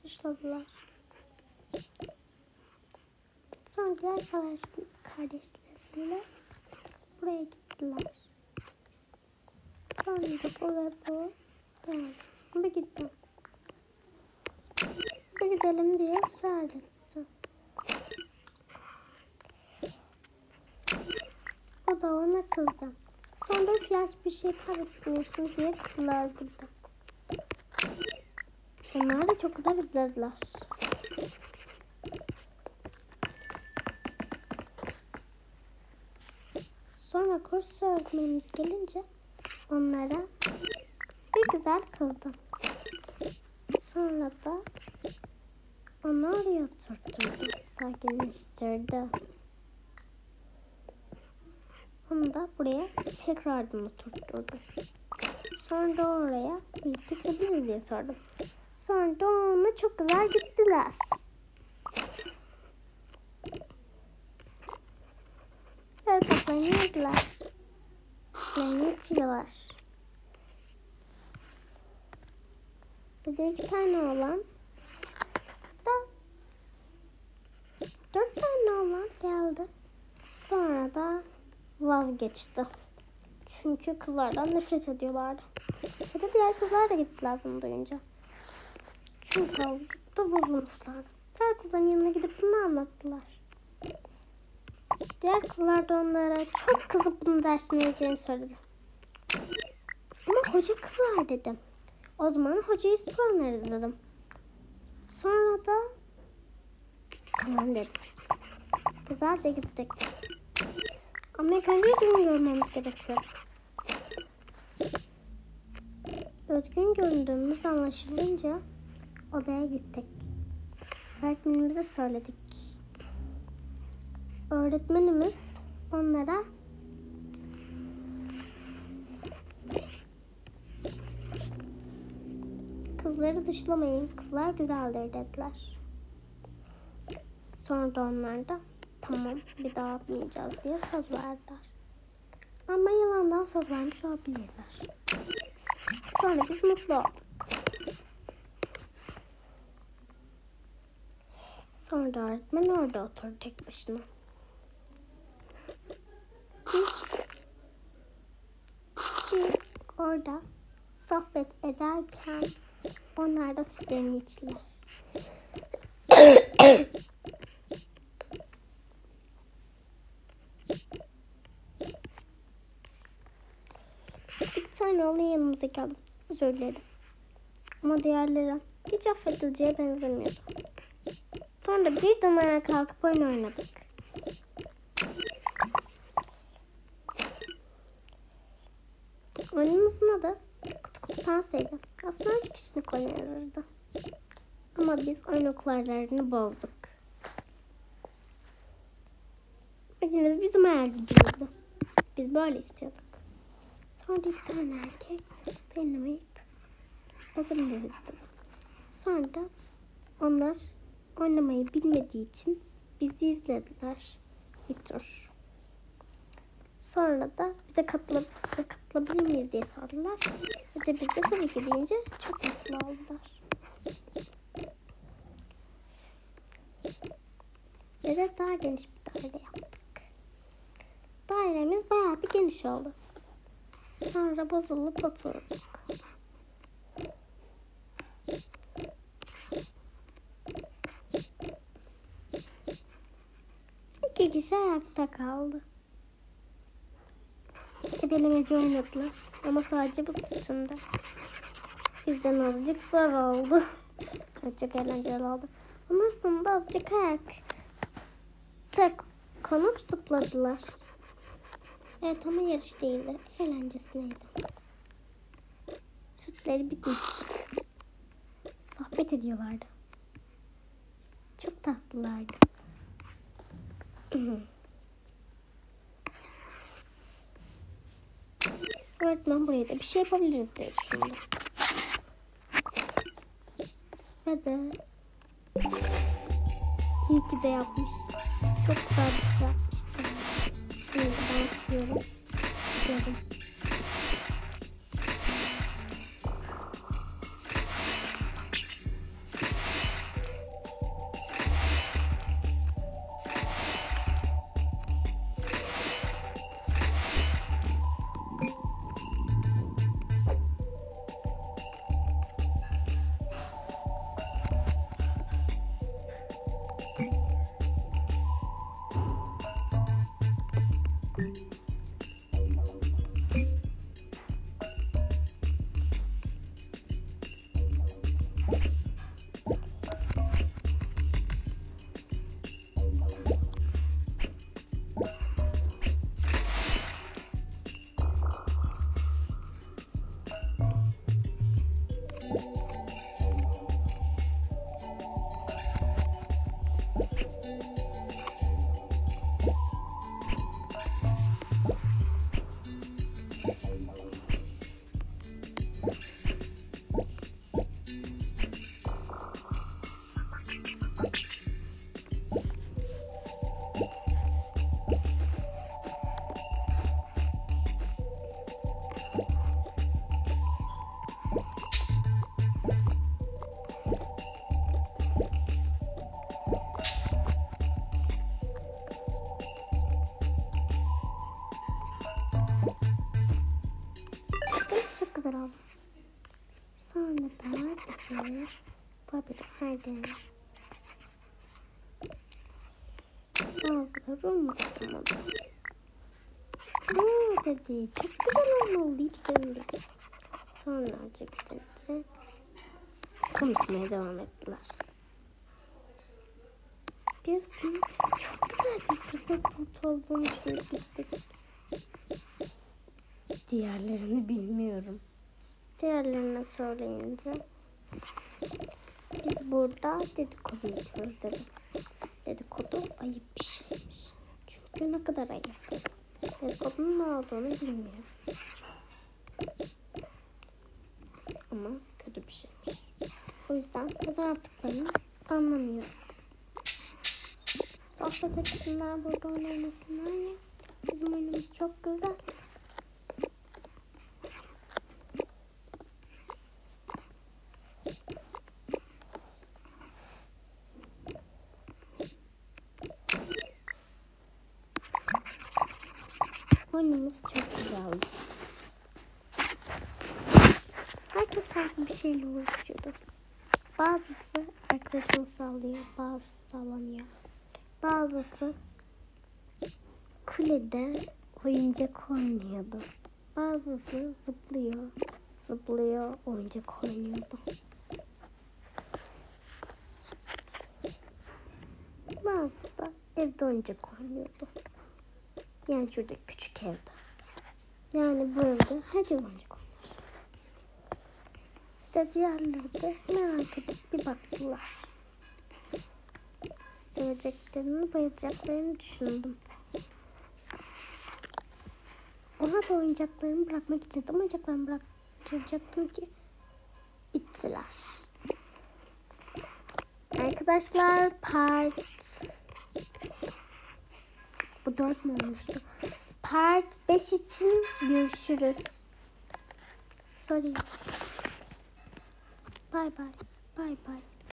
dışladılar. Sonra diğer kardeşleriyle buraya gittiler. Sonra da bu ve bu geldi. Bir gittim. Bir gidelim diye ısrar etti. O da ona kızdı. Sonra fiyat bir şey kaybetmiyorsunuz diye kızdılar burada. Onlar da çok güzel izlediler. Sonra kurs öğretmenimiz gelince onlara bir güzel kızdı. Sonra da onu oraya oturtturdu, sakinleştirdi. Onu da buraya tekrardan oturtturdu. Sonra da oraya birlikte gidebiliriz diye sordum. Sonra da onunla çok güzel gittiler. Örpeklerini yediler. Sütlerini içiyorlar. Bir de 2 tane oğlan da 4 tane oğlan geldi. Sonra da vazgeçti. Çünkü kızlardan nefret ediyorlardı. Ya da diğer kızlar da gittiler bunu duyunca. Çünkü havuzda bozulmuşlardı. Diğer kızların yanına gidip bunu anlattılar. Diğer kızlar da onlara çok kızıp bunu dersine vereceğini söyledi. Ama hoca kızar dedim. O zaman hocayı ısmarlarız dedim. Sonra da tamam dedim. Güzelce gittik. Ama ilk önce Özgün'ü görmemiz gerekiyor. Özgün göründüğümüz anlaşılınca odaya gittik. Öğretmenimize söyledik. Öğretmenimiz onlara kızları dışlamayın, kızlar güzeldir dediler. Sonra da onlar da tamam bir daha yapmayacağız diye söz verdiler. Ama yılandan söz vermiş olabilirler. Sonra biz mutlu olduk. Sonra da öğretmen orada oturdu tek başına. Biz orada sohbet ederken onlar da sütlerini içtiler. Bir tane onun yanımıza geldi. Özür dilerim. Ama diğerleri hiç affedileceğe benzemiyordu. Sonra birden ayağa kalkıp oyun oynadık. Oyunumuzun adı Kutu Kutu Penseydi. Aslında 3 kişilik oynanırdı. Ama biz oyun kurallarını bozduk. Oyunumuz bizim hayal gücümüzdü. Biz böyle istiyorduk. Sonra bir tane erkek dayanamayıp özür dileriz dedi. Sonra da onlar oynamayı bilmediği için bizi izlediler bir tur. Sonra da bize katılabilir miyiz diye sordular. Ve de biz de tabii ki deyince çok mutlu oldular. Ve de daha geniş bir daire yaptık. Dairemiz bayağı bir geniş oldu. Sonra bozulup oturduk. İki kişi ayakta kaldı. Ebelemeci oynadılar. Ama sadece bu üstünde. Bizden azıcık zor oldu. Çok eğlenceli oldu. Onlar sonunda azıcık ayakta konup zıpladılar. Evet ama yarış değildi. Eğlencesiydi. Sütleri bitmişti. Sohbet ediyorlardı. Çok tatlılardı. Öğretmen buraya da bir şey yapabiliriz diye düşündüm. Ve de iyi ki de yapmış. Çok güzel bir şey yapmıştı. Şimdi ben siliyorum. Gidiyorum. Çok güzel oldu. Sonra da bize papirlerden bazıları olmaksamadı. Dedi çok güzel olmalı deyip sevindim. Sonra acıktıkça konuşmaya devam ettiler. Biz bunu çok güzel bir fırsat olduğunu düşünüp gittik. Diğerlerini bilmiyorum. Diğerlerine söyleyince biz burada dedikodu yapıyoruz dedim. Dedikodu ayıp bir şeymiş. Çünkü ne kadar ayıp. Dedikodunun ne olduğunu bilmiyorum. Ama kötü bir şeymiş. O yüzden neden yaptıklarını anlamıyorum. Sohbet etsinler, burada oynamasınlar ya. Bizim oyunumuz çok güzel. Oyunumuz çok güzel. Herkes farklı bir şeyle uğraşıyordu. Bazısı arkadaşını sallıyor, bazısı sallamıyor. Bazısı kulede oyuncak oynuyordu. Bazısı zıplıyor, oyuncak oynuyordu. Bazısı da evde oyuncak oynuyordu. Yani şuradaki küçük evde. Yani bu evde herkes oyuncak oynuyor. İşte diğerleri de merak edip bir baktılar. Seveceklerini, bayılacaklarını düşündüm. Ona da oyuncaklarımı bırakmak için oyuncaklarımı bırakacaktım ki bittiler. Arkadaşlar bu 4 mü olmuştu? Part 5 için görüşürüz. Sorry. Bye bye. Bye bye.